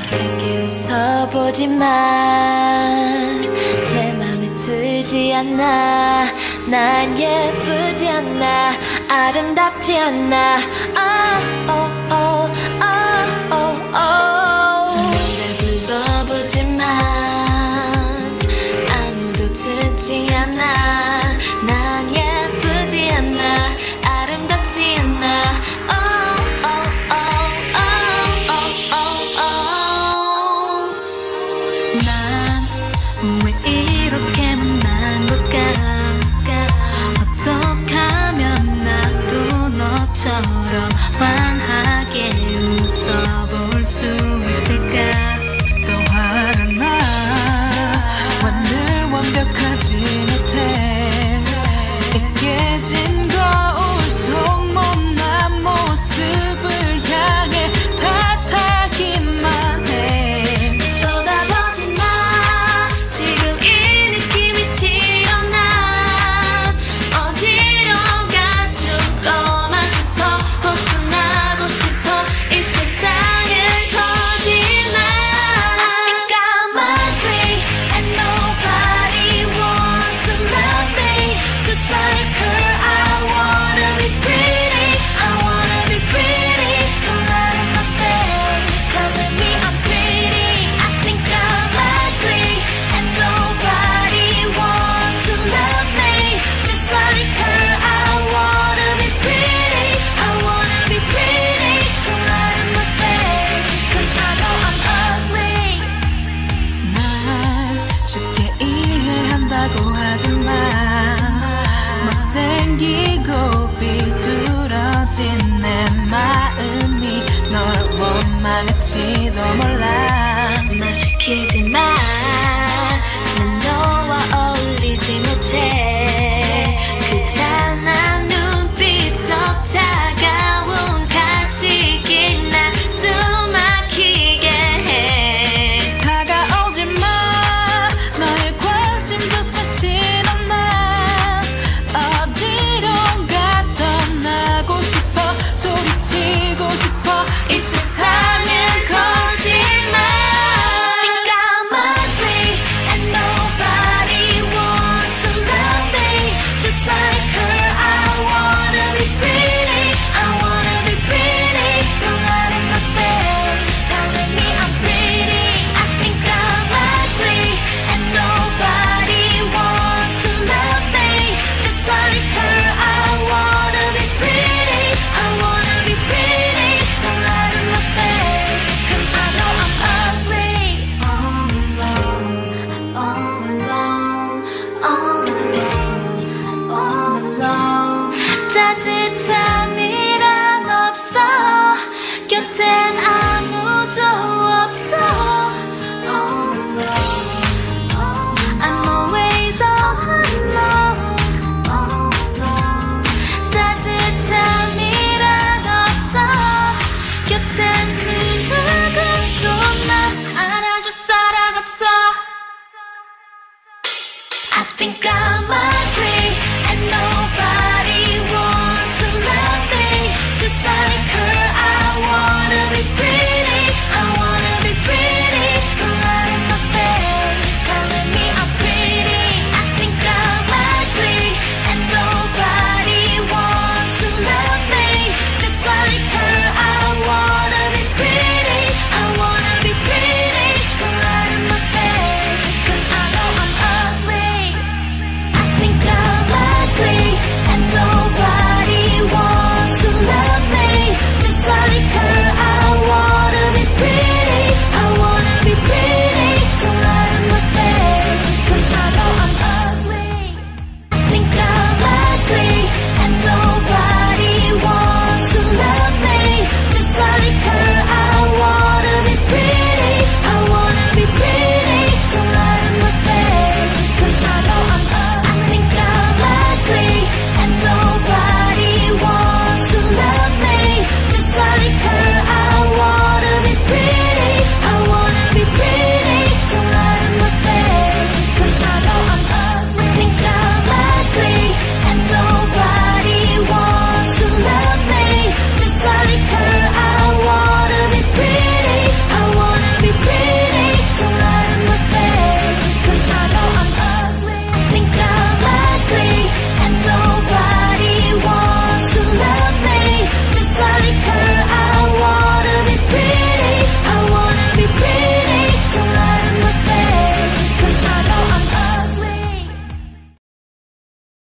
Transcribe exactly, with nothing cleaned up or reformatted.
내게 웃어보지만 내 맘에 들지 않아. 난 예쁘지 않아, 아름답지 않아. oh, oh, oh, oh, oh, oh. 노래 불러보지만 아무도 듣지 않아. 난 예쁘지 않아, 아름답지 않아. oh, oh, oh, oh, oh, oh, oh. 난 왜 이렇게 못난 걸까? 어떡하면 나도 너처럼 환하게 웃어볼 수 있을까? 또 화가 나. 왜 늘 완벽하지 못해. 이 깨진 거울 속 못난 모습을 향해 탓하기만 해. 쳐다보지 마. 지금 이 느낌이 싫어. 난 어디로 가슴 꺼만 싶어. 벗어나고 싶어. 이 세상은 거짓말. I think I'm ugly and nobody wants to love me just like her. I wanna be pretty, I wanna be pretty. Don't lie in my face, telling me I'm pretty. I think I'm ugly and nobody wants to love me just like her. I wanna be pretty, I wanna be pretty. Don't lie in my face, cause I know I'm ugly. 날 쉽게 이해한다고 하지만 못생기고 비뚤어진 내 마음이 널 원망할지도 몰라. 나 시키지